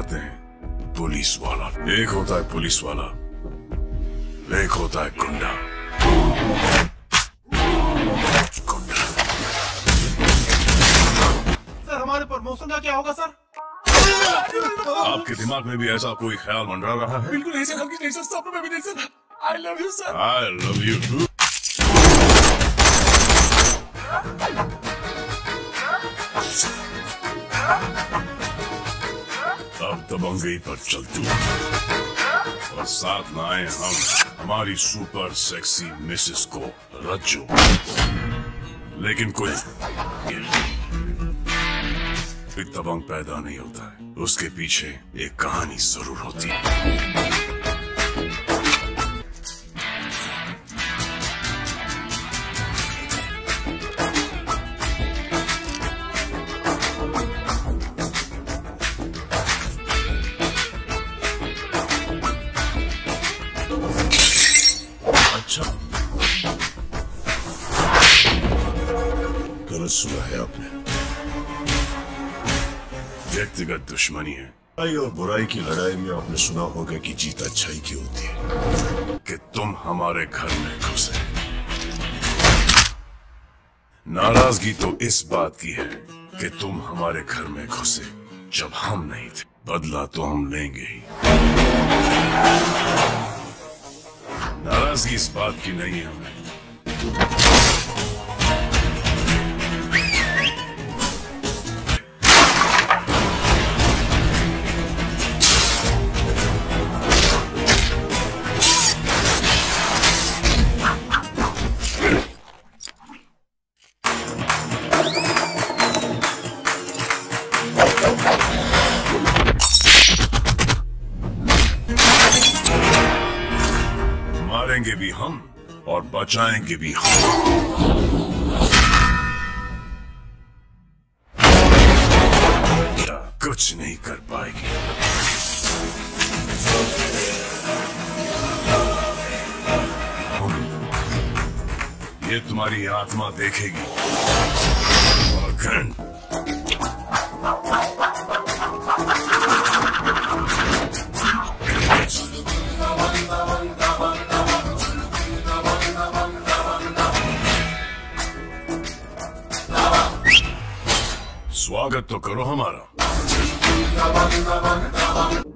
होते हैं पुलिस वाला, एक होता है पुलिस वाला, एक होता है गुंडा। सर हमारे प्रमोशन का क्या होगा सर? आपके दिमाग में भी ऐसा कोई ख्याल मंडरा रहा है? बिल्कुल नहीं सर, हल्की नहीं सर, सपनों में भी नहीं sir. I love you sir. I love you too। अब दबंगई पर चलती और साथ में आए हम हमारी सुपर सेक्सी मिसेस को रज्जो। लेकिन कोई दबंग पैदा नहीं होता है, उसके पीछे एक कहानी जरूर होती है। अच्छा, गलत सुना है आपने। व्यक्तिगत दुश्मनी है। अच्छाई और बुराई की लड़ाई में आपने सुना होगा कि जीत अच्छाई की होती है। कि तुम हमारे घर में घुसे। नाराजगी तो इस बात की है कि तुम हमारे घर में घुसे जब हम नहीं थे। बदला तो हम लेंगे ही। नाराजगी इस बात की नहीं है हमें। मारेंगे भी हम और बचाएंगे भी हम। कुछ नहीं कर पाएगी। ये तुम्हारी आत्मा देखेगी और घृण। स्वागत तो करो हमारा।